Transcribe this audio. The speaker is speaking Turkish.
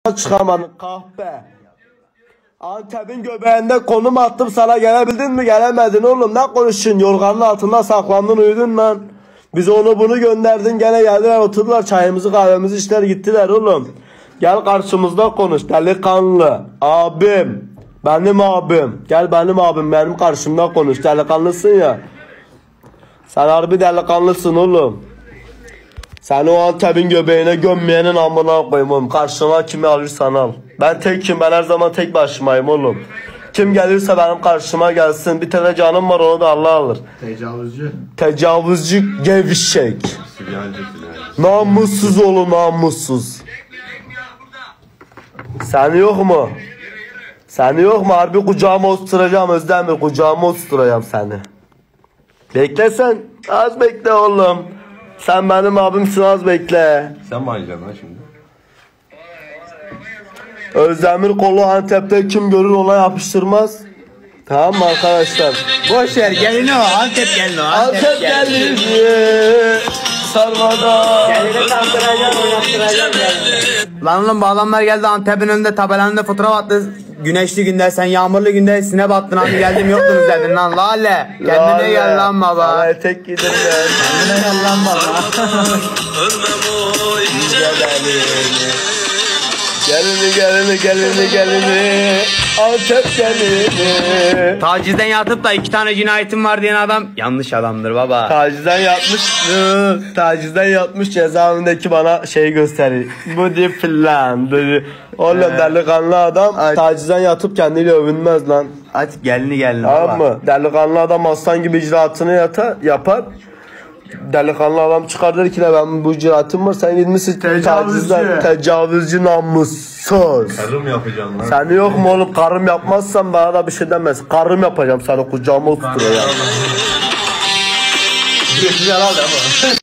Çıkamadın kahpe. Antep'in göbeğinde konum attım sana, gelebildin mi? Gelemedin oğlum, ne konuşun? Yorganın altında saklandın, uyudun lan. Biz onu bunu gönderdin, gene geldiler oturdular, çayımızı kahvemizi içtiler gittiler oğlum. Gel karşımızda konuş delikanlı. Abim, benim abim. Gel benim abim, benim karşımda konuş, delikanlısın ya. Sen harbi delikanlısın oğlum. Seni o Antep'in göbeğine gömmeyenin amına koyayım oğlum. Karşıma kimi alırsan al. Ben tekim, ben her zaman tek başımayım oğlum. Kim gelirse benim karşıma gelsin. Bir tane canım var, onu da Allah alır. Tecavüzcü. Tecavüzcü gevşek. Namussuz oğlum, namussuz. Seni yok mu? Seni yok mu? Harbi kucağıma oturacağım Özdemir. Kucağıma oturacağım seni. Bekle sen. Az bekle oğlum. Sen benim abimsin, az bekle. Sen mi alacaksın lan şimdi? Özdemir kolu Antep'te kim görür ona yapıştırmaz. Tamam mı arkadaşlar? Boş ver, gelin o Antep gelin o. Antep gelin sarmada. Gelini tanıtıracağım, oynattıracağım gelini. Lan oğlum bu adamlar geldi Antep'in önünde tabelanında fotoğraf attı. Güneşli günde, sen yağmurlu günde sine battın abi, geldim yoktunuz dedin lan lale. Kendine gel lan baba. Sana tek gidelim. Kendine gel lan baba. Gelini Antep gelini. Tacizden yatıp da 2 tane cinayetim var diyen adam yanlış adamdır baba. Tacizden yatmış cezaevindeki bana şey gösterir. Bu diye filan dedi. Oğlum delikanlı adam tacizden yatıp kendiyle övünmez lan. Hadi gelini Tamam baba. mı? Delikanlı adam aslan gibi icraatını yapar. Delikanlı adam çıkar der ki ben bu icraatım var, sen gitmişsin tecavüzcü namussuz. Karım yapacağım lan. Seni yok mu oğlum? Karım yapmazsan bana da bir şey demez. Karım yapacağım, sana kucağıma oturtturacağım. Güzel aldı ama.